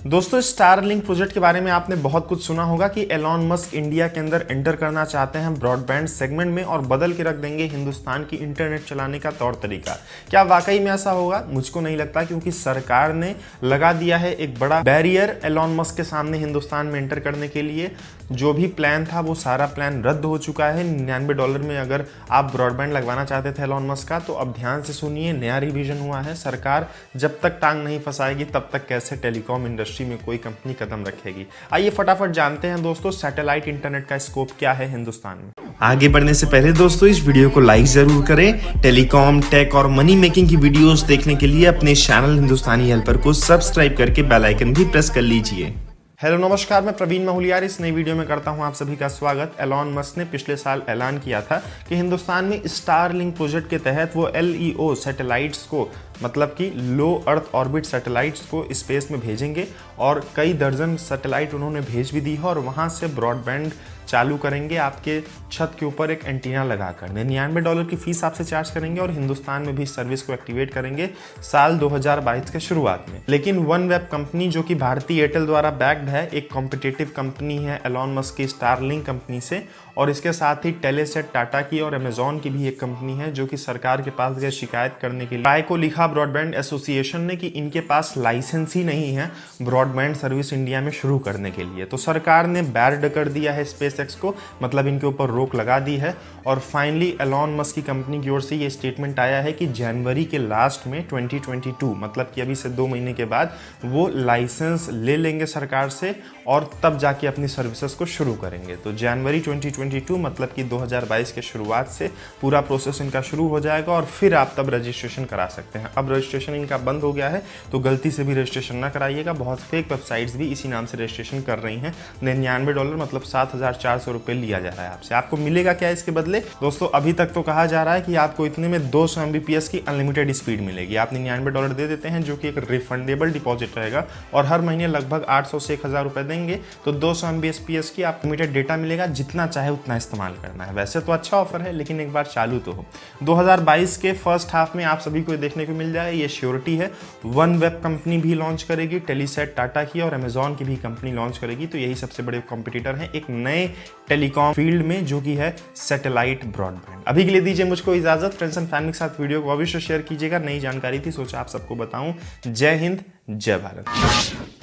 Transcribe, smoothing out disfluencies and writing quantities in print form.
दोस्तों, Starlink project के बारे में आपने बहुत कुछ सुना होगा कि एलॉन मस्क इंडिया के अंदर एंटर करना चाहते हैं ब्रॉडबैंड सेगमेंट में और बदल के रख देंगे हिंदुस्तान की इंटरनेट चलाने का तौर तरीका। क्या वाकई में ऐसा होगा? मुझको नहीं लगता, क्योंकि सरकार ने लगा दिया है एक बड़ा बैरियर एलॉन मस्क के सामने हिंदुस्तान में एंटर करने के लिए। जो भी प्लान था वो सारा प्लान रद्द हो चुका है। $99 में अगर आप ब्रॉडबैंड लगवाना चाहते थे एलॉन मस्क का, तो अब ध्यान से सुनिए, नया रिवीजन हुआ है। सरकार जब तक टांग नहीं फंसाएगी तब तक कैसे टेलीकॉम इंडस्ट्री में कोई कंपनी कदम रखेगी। आइए फटाफट जानते हैं दोस्तों, सैटेलाइट इंटरनेट का स्कोप क्या है हिंदुस्तान में। आगे बढ़ने से पहले दोस्तों, इस वीडियो को लाइक जरूर करें। टेलीकॉम, टेक और मनी मेकिंग की वीडियोस देखने के लिए अपने चैनल हिंदुस्तानी हेल्पर को सब्सक्राइब करके बेल आइकन भी प्रेस कर लीजिए। हेलो नमस्कार, मैं प्रवीण माहुलियार इस नई वीडियो में करता हूं आप सभी का स्वागत। एलॉन मस्क ने पिछले साल ऐलान किया था कि हिंदुस्तान में स्टारलिंक प्रोजेक्ट के तहत वो LEO सैटेलाइट्स को, मतलब कि लो अर्थ ऑर्बिट सैटेलाइट्स को स्पेस में भेजेंगे और कई दर्जन सैटेलाइट उन्होंने भेज भी दी है और वहां से ब्रॉडबैंड चालू करेंगे आपके छत के ऊपर एक एंटीना लगाकर। $99 की फीस आपसे चार्ज करेंगे और हिंदुस्तान में भी सर्विस को एक्टिवेट करेंगे साल 2022 के शुरुआत में। लेकिन वन वेब कंपनी, जो कि भारतीय एयरटेल द्वारा बैक्ड है, एक कॉम्पिटिटिव कंपनी है एलॉन मस्क की स्टारलिंक कंपनी से, और इसके साथ ही टेलीसेट टाटा की और अमेजॉन की भी एक कंपनी है जो कि सरकार के पास गए शिकायत करने के लिए। राय को लिखा ब्रॉडबैंड एसोसिएशन ने कि इनके पास लाइसेंस ही नहीं है ब्रॉडबैंड सर्विस इंडिया में शुरू करने के लिए। तो सरकार ने बैर्ड कर दिया है स्पेसएक्स को, मतलब इनके ऊपर रोक लगा दी है। और फाइनली एलॉन मस्क की कंपनी की ओर से ये स्टेटमेंट आया है कि जनवरी के लास्ट में 2022, मतलब कि अभी से 2 महीने के बाद वो लाइसेंस ले लेंगे सरकार से और तब जाके अपनी सर्विसेज को शुरू करेंगे। तो जनवरी 2022 मतलब कि 2022 के शुरुआत से पूरा प्रोसेस इनका शुरू हो जाएगा और फिर आप तब रजिस्ट्रेशन करा सकते हैं। अब रजिस्ट्रेशन इनका बंद हो गया है, तो गलती से भी रजिस्ट्रेशन ना कराइएगा। बहुत फेक वेबसाइट्स भी इसी नाम से रजिस्ट्रेशन कर रही हैं। $99 मतलब 7,400 रुपये लिया जा रहा है आपसे। आपको मिलेगा क्या इसके बदले? दोस्तों, अभी तक तो कहा जा रहा है कि आपको इतने में 200 MBPS की अनलिमिटेड स्पीड मिलेगी। आप $99 दे देते हैं, जो कि एक रिफंडेबल डिपॉजिट रहेगा, और हर महीने लगभग 800 से 1,000 रुपये देंगे तो 200 MBPS की आप लिमिटेड डेटा मिलेगा। जितना चाहे उतना इस्तेमाल करना है। वैसे तो अच्छा ऑफर है, लेकिन एक बार चालू तो हो। 2022 के फर्स्ट हाफ में आप सभी को देखने को मिल जाएगा, ये श्योरिटी है। वन वेब कंपनी भी लॉन्च करेगी, टेलीसेट टाटा की और अमेजॉन की भी कंपनी लॉन्च करेगी। तो यही सबसे बड़े कॉम्पिटिटर हैं एक नए टेलीकॉम फील्ड में, जो कि है सैटेलाइट ब्रॉडबैंड। अभी के लिए दीजिए मुझको इजाजत। फ्रेंड्स एंड फैमिली के साथ वीडियो को अवश्य शेयर कीजिएगा। नई जानकारी थी, सोचा आप सबको बताऊं। जय हिंद, जय भारत।